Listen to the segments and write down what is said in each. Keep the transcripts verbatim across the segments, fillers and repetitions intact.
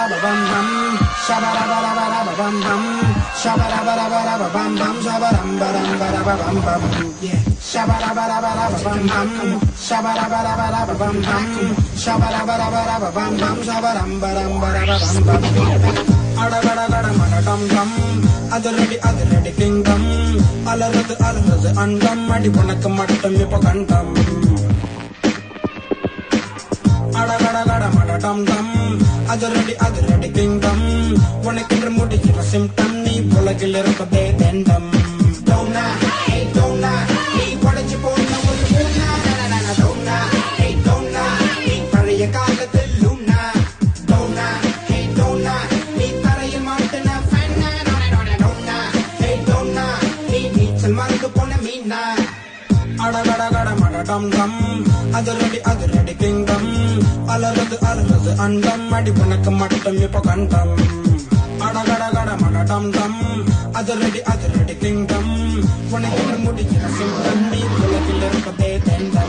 bum bum, shabba dabba dabba dabba bum bum, shabba dabba dabba dabba bum bum, shabba dum ba dum ba dabba bum bum, yeah. Shabba dabba dabba dabba bum bum, shabba dabba dabba dabba bum bum, shabba dabba dabba dabba bum bum, shabba dum ba dum ba dabba bum bum. Ada gada gada mana dum dum, ada ready ada ready kingdom, alaradu alaradu andam, adi ponakku mattam ipo kantam. Ada gada gada mana dum dum, ada ready ada ready kingdom, unakku mudikira symptom, nee polagil irukade dendam. Donna, hey donna, nee padachu ponna oru poona, na na na donna, hey donna, nee pariya kaalathil luna, donna, hey donna, nee tarayil maatana fanna, na na na donna, hey donna, nee neechal marandu pona meena. Ada gada gada mana dum dum, ada ready ada ready kingdom, alaradu alaradu andam, adi ponakku mattam ipo kantam. Ada gada gada mana dum dum, ada ready ada ready kingdom, unakku mudikira symptom, nee polagil irukade dendam.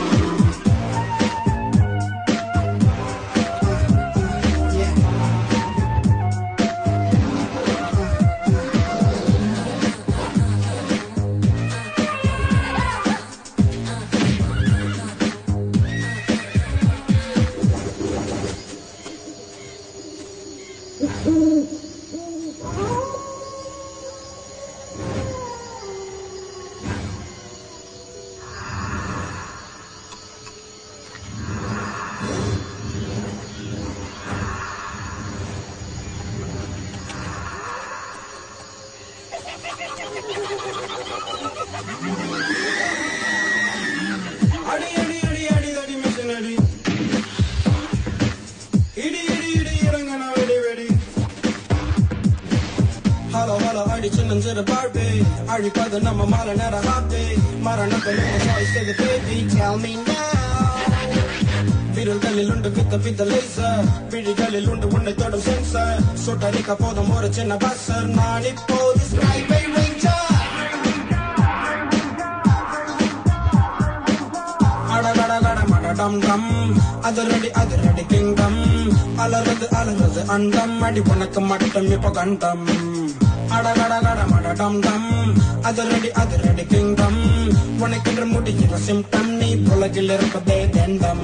Adi adi adi adi adi missionary, idi idi idi irangana vedi vedi. Hello hello adi chinnan sira barbe, adi pada namma mala nara happy, maranathu nama voice to the baby, tell me now. Viralgalil undu vitha vitha laser, vidigalil undu unnai thodum sensor, sotarika podum oru chinna buzzer, naan ippodhu skyway ranger. Ada gada gada mana dum dum, ada ready ada ready kingdom, alaradu alaradu andam, adi ponakku mattam ipo kantam. Ada gada gada mana dum dum, ada ready ada ready kingdom, unakku mudikira symptom, nee polagil irukade dendam.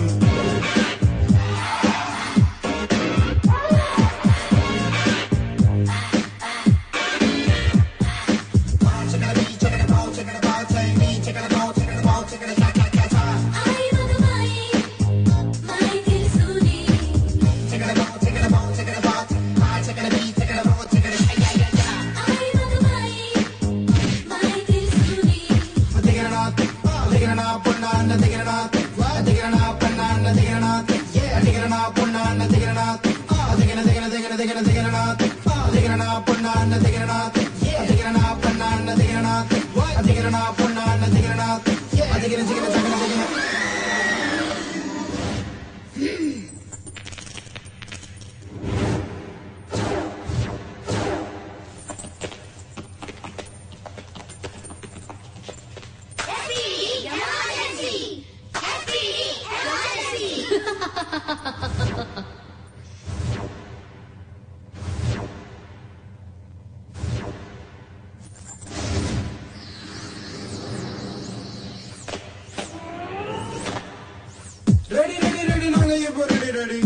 Ready ready ready naanga ipo ready ready,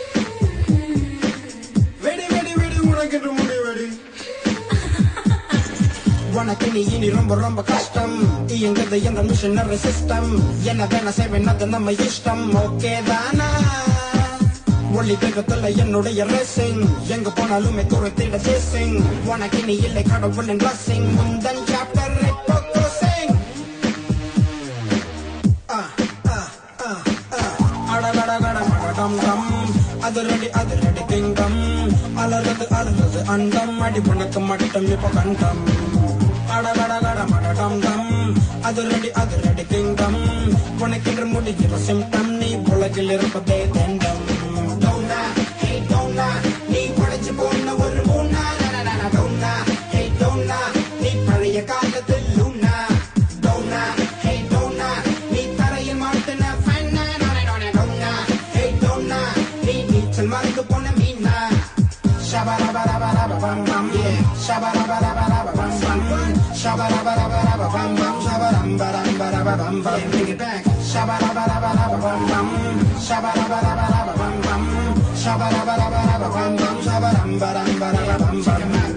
ready ready ready unakku mudi ready. உனக்கு நீ இனி ரொம்ப ரொம்ப கஷ்டம், இயங்குது எந்த machinery system, என்ன வேணா செய்வேன் அது நம்ம இஷ்டம், ஓகே தானா? ஒளி வேகத்துல என்னுடைய ரேசிங், எங்க போனாலுமே துரத்திட சேசிங், உனக்கு நீ இல்லை கடவுளின் பிளஸிங், முந்தன் சாப்டர் இப்போ க்ளோசிங். அட கட கட மட டம் டம், அது ரெடி அது ரெடி கிங்டம், அலறது அலறது அண்டம், அடி பொனக்கு மட்டும் இப்போ கண்டம். அட கட கட மட டம் டம், அது ரெடி அது ரெடி கிங்டம், உனக்கென்று முடிகிற சிம்டம், நீ உலகில் இருப்பதே தண்டம். டோனா ஹே டோனா, நீ படைச்சு போன ஒரு மூணா, டோனா ஹே டோனா, நீ பழைய காலத்தில் லூனா, டோனா ஹே டோனா, நீ தரையில் மாட்டின ஃபேனா, டோனா ஹே டோனா, நீ நீச்சல் மறந்து போன Meena. bum bum, yeah. Shabba dabba dabba dabba bum bum, shabba dabba dabba dabba bum bum, shabba dum ba dum ba dabba bum bum. Bring it back. Shabba dabba dabba dabba bum bum, shabba dabba dabba dabba bum bum, shabba dabba dabba dabba bum bum, shabba dum ba dum ba dabba bum bum.